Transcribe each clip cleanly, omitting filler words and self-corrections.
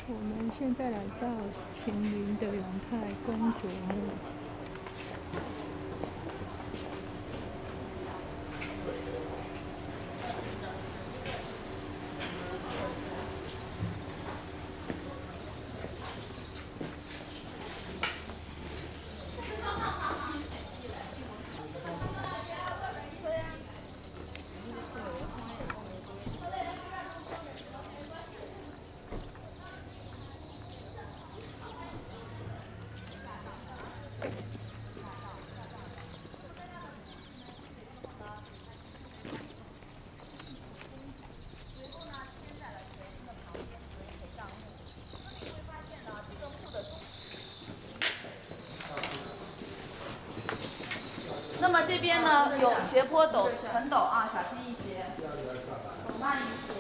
我们现在来到秦岭的永泰公主墓。 那么这边呢有斜坡陡、很陡啊，小心一些，走慢一些。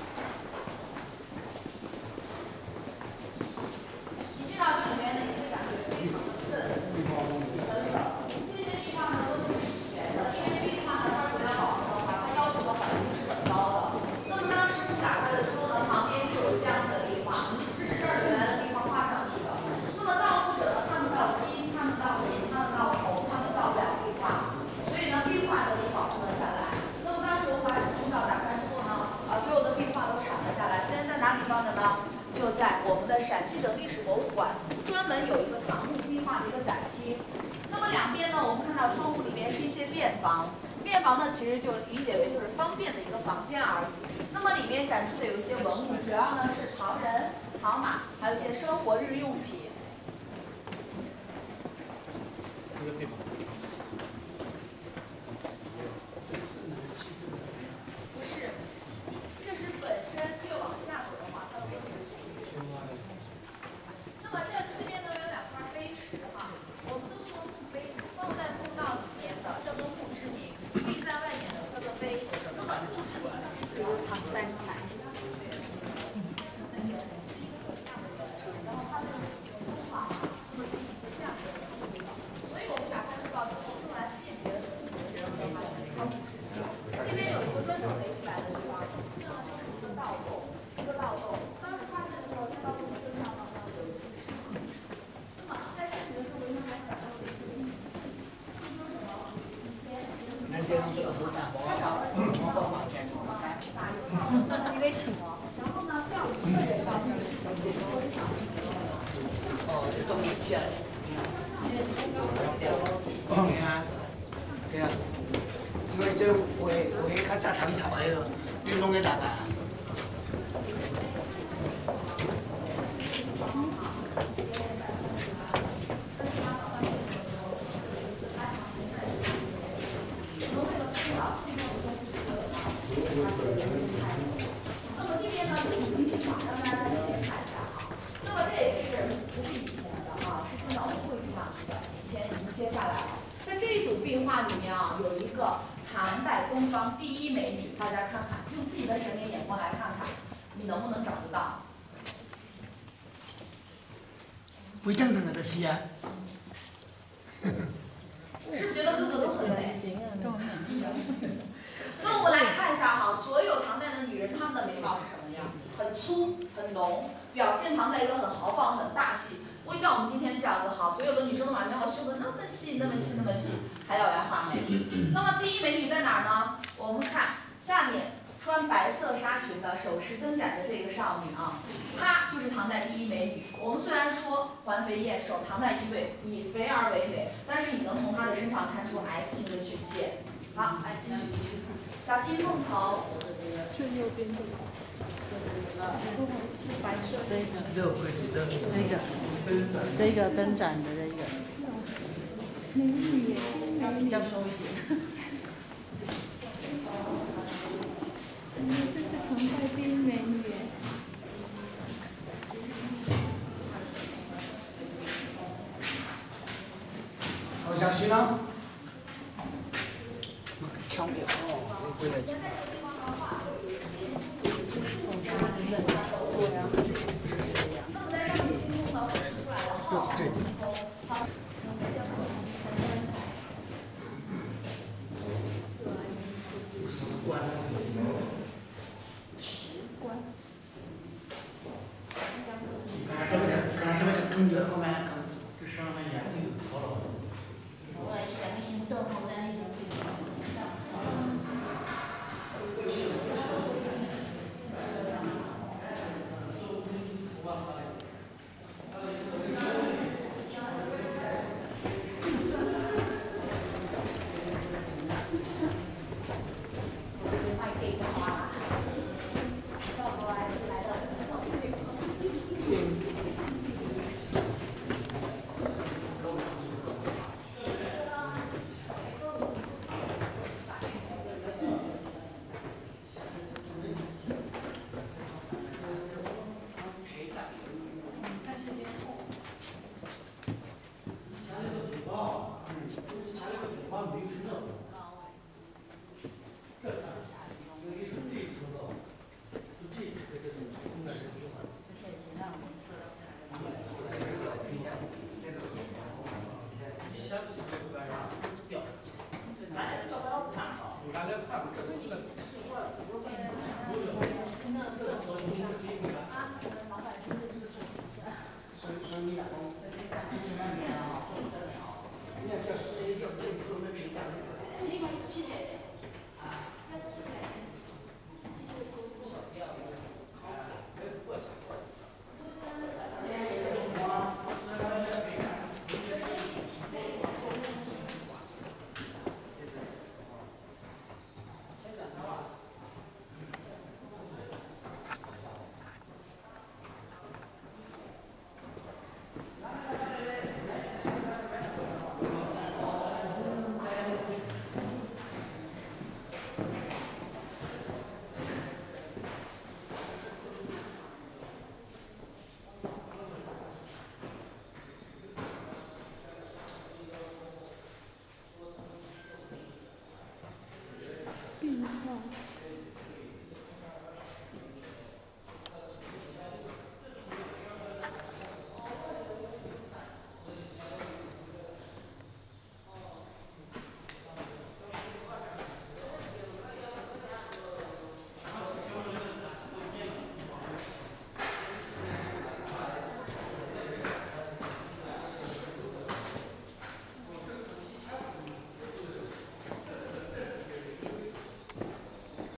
一进到这里面呢，你会感觉非常的涩，很冷。这些地方呢都不是以前的，因为这个地方呢，它为了保存的话，它要求的环境是很高的。那么当时打开的时候呢，旁边就有这样子的地方，这是这儿原来的地方画上去的。那么盗墓者呢，看不到金，看不到银，看不到铜，看不到不了壁画。所以呢，壁画得以保存了下来。那么当时我把主道打开之后呢，所有的壁画都铲了下来。现在在哪里放的呢？就在我们的陕西省历史博物馆，专门有一个唐墓壁画的一个展厅。那么两边呢，我们看到窗户里面是一些便房，便房呢其实就理解为就是方便的一个房间而已。那么里面展出的有一些文物，主要呢是唐人、唐马，还有一些生活日用品。 这个地方。 不是，这是本身越往下走的话，它会有那么这边呢有两块碑石哈，我们都说墓碑放在墓道里面的叫做墓志铭，立在外面的叫做碑。那么墓志铭呢是指唐三彩。然后它的工法会进行这样的工法，所以我们打开墓道之后用来辨别的墓志铭的话，叫墓志铭。这边有一个砖头垒起来的地方，这个呢就是一个盗洞，一个盗洞。当时发现的时候，在盗洞的正上方呢有一只石头。那么在这里的时候，人们还找到了一些金银器，就说什么以前咱这种最好大，我放点，我打起。 你可以请哦。 然后呢，这样一个人到这里是多少？ 哦，这都明显。对啊，对啊，因为这会较早唐朝的咯，你弄个哪个？ 那么这边呢，有一幅画，让大家也看一下哈。那么这也是不是以前的啊？是现在我们绘制上去的，以前已经接下来了。在这一组壁画里面啊，有一个唐代东方第一美女，大家看看，用自己的审美眼光来看看，你能不能找得到？ 灰澄澄的就是啊。 是不是觉得个个都很美？那我们来看一下哈，所有唐代的女人，她们的眉毛是什么样？很粗，很浓，表现唐代一个很豪放、很大气。不会像我们今天这样子好，所有的女生都把眉毛修得那么细、那么细、那么细，还要来画眉。那么第一美女在哪儿呢？我们看下面穿白色纱裙的、手持灯盏的这个少女啊，她就是唐代第一美女。我们虽然说环肥燕瘦，唐代以肥而为美，但是你能从她的身上看出 S 型的曲线。好，来继续看，小心梦头。 最右边这个。是白色的。 这个灯盏的这个， 美女耶， 要比较收一点。 这是唐代第一美女耶。 好小心哦。抢掉哦，回来。就是这个。史官。 史官。 坑就后面的坑。 这上面颜色有多了？ 我也是咱们行政后单那种这种。 病号。